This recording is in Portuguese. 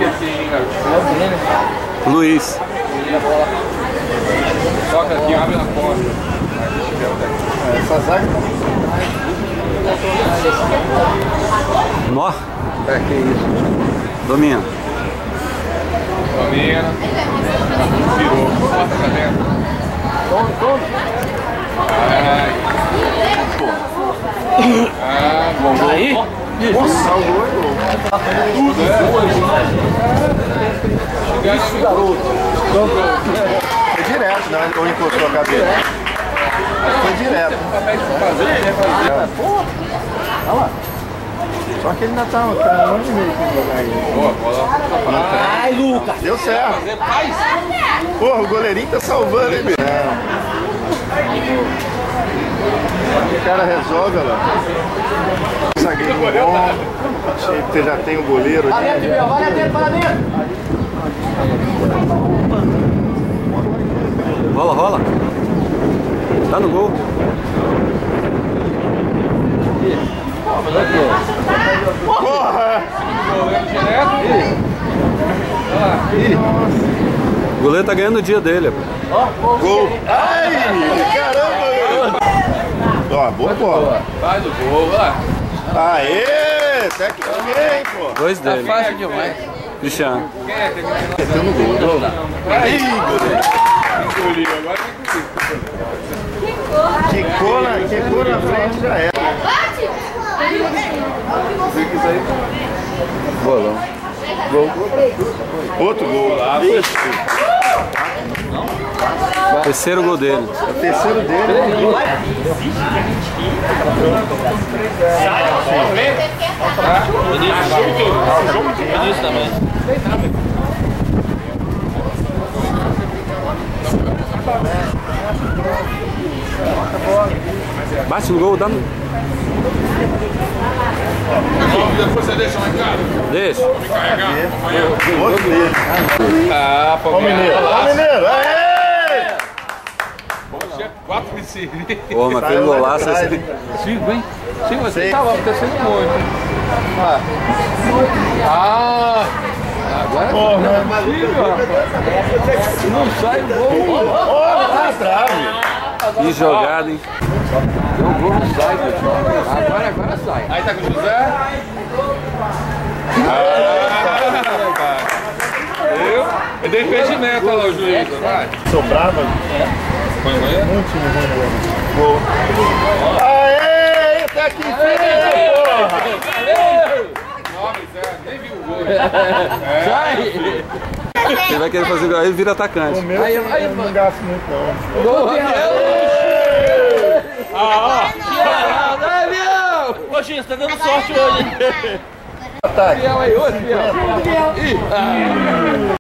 assim, cara. Luiz. Toca aqui, abre na porta. Essa zaga. Nó. Que isso? Domina. Domina. Virou. Bota pra dentro. Toma. Bom. Aí? Nossa, o gol é gol. Tudo, Isso, garoto. Foi direto, né? Ou encostou a cabeça? Foi direto. Porra. Olha lá. Só que ele ainda tá um ano e meio que jogar aí. Boa, bola. Ai, Lucas! Deu certo. Porra, o goleirinho tá salvando, hein, bicho? O cara resolve, olha lá. Zagueiro bom. Você já tem o goleiro aqui. Vai dentro, para dentro! Rola. Tá no gol. Porra! O goleiro tá ganhando o dia dele. Gol! Ai, caramba! Ó, boa bola. Faz o gol, vai. Aê! Até que bem, pô. Dois dele. Fácil demais. Cristiano. Quem é que Meteu no gol. Aí, goleiro. engoliu? Agora tem que Quicou na frente, já era. Bolão. Gol. Outro gol lá. Terceiro gol dele. É o terceiro dele. Isso também. Bate no gol, dá no... depois você deixa lá em casa. Deixa. Me carregar. Outro dele. Ah, pô. Ó o mineiro. Ó o mineiro. Aê! 4 de serviço. Pô, mas pelo golaço esse... 5, hein? 5, você tava acontecendo muito. Agora Porra, não sai o gol. ó, tá na trave. Que jogada, hein? O gol não sai, pessoal. Agora sai. Aí tá com o José. Eu dei impedimento, olha lá o juiz. Vai. Sobrava. Põe amanhã? Muito time ruim, né? Gol. Aê! Até aqui, porra! Valeu! 9-0, nem viu o gol. Sai! Ele vai querer fazer gol, aí ele vira atacante. O meu Aí, não gasto muito, não. Gol, Rafael! Ô, Gil, você tá dando sorte hoje, hein? Ataque. Fiel aí, outro, Fiel.